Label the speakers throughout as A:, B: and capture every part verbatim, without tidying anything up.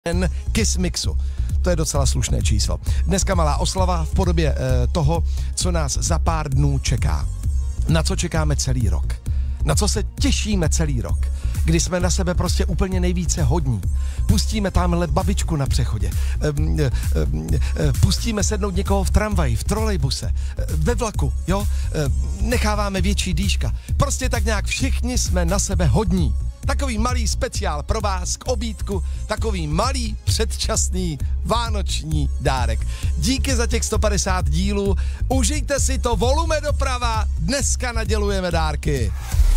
A: Kiss Mixu. To je docela slušné číslo. Dneska malá oslava v podobě e, toho, co nás za pár dnů čeká. Na co čekáme celý rok. Na co se těšíme celý rok. Kdy jsme na sebe prostě úplně nejvíce hodní. Pustíme tamhle babičku na přechodě. E, e, e, pustíme sednout někoho v tramvaji, v trolejbuse, e, ve vlaku, jo? E, necháváme větší dýška. Prostě tak nějak všichni jsme na sebe hodní. Takový malý speciál pro vás k obídku, takový malý předčasný vánoční dárek. Díky za těch sto padesát dílů, užijte si to, volume doprava, dneska nadělujeme dárky.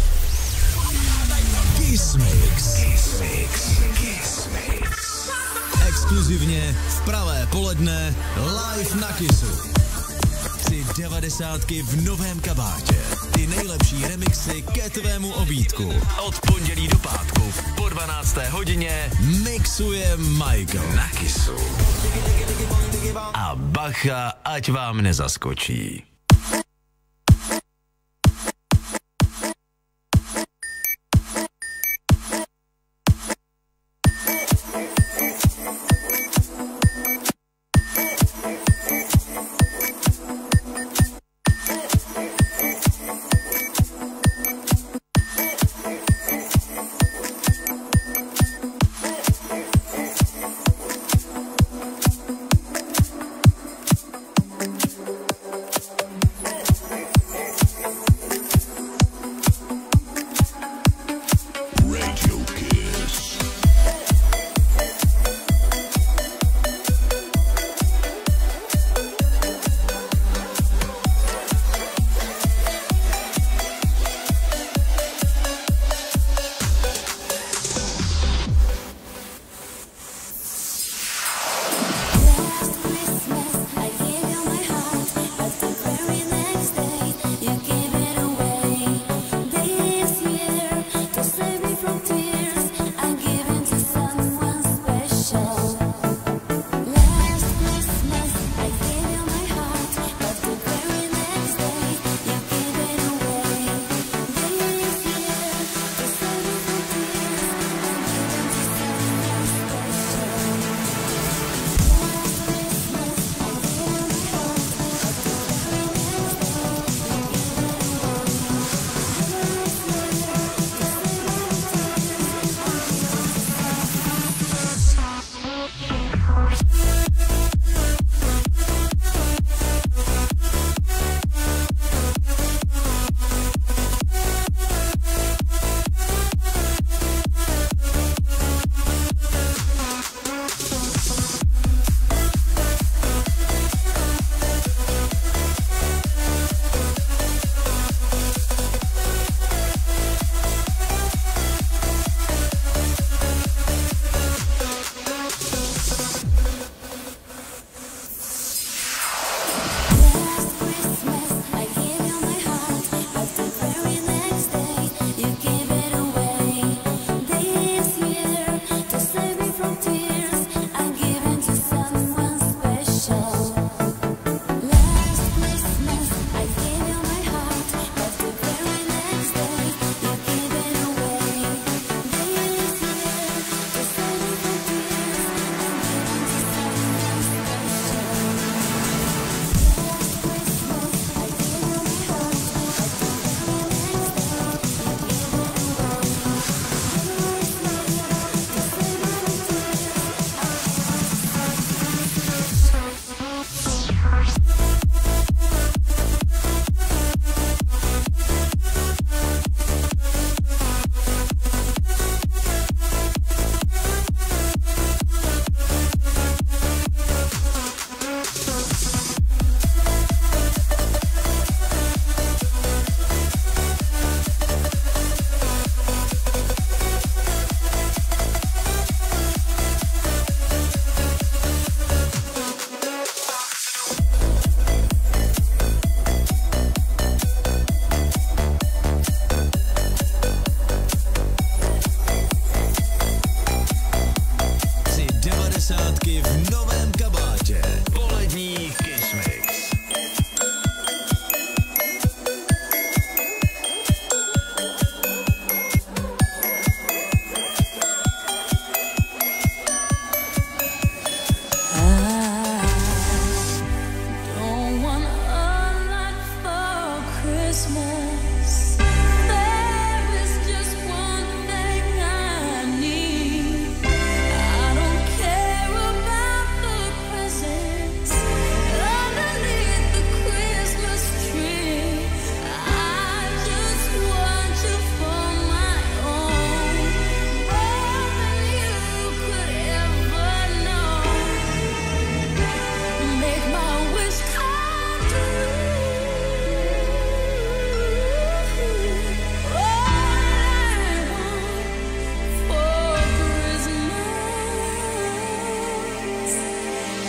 B: Kiss Mix. Kiss Mix. Kiss Mix. Exkluzivně v pravé poledne live na Kissu. Tři devadesátky v novém kabátě. Ty nejlepší remixy ke tvému obídku. Od pondělí do pátku po dvanácté hodině mixuje Michael na Kissu. A bacha, ať vám nezaskočí.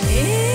C: I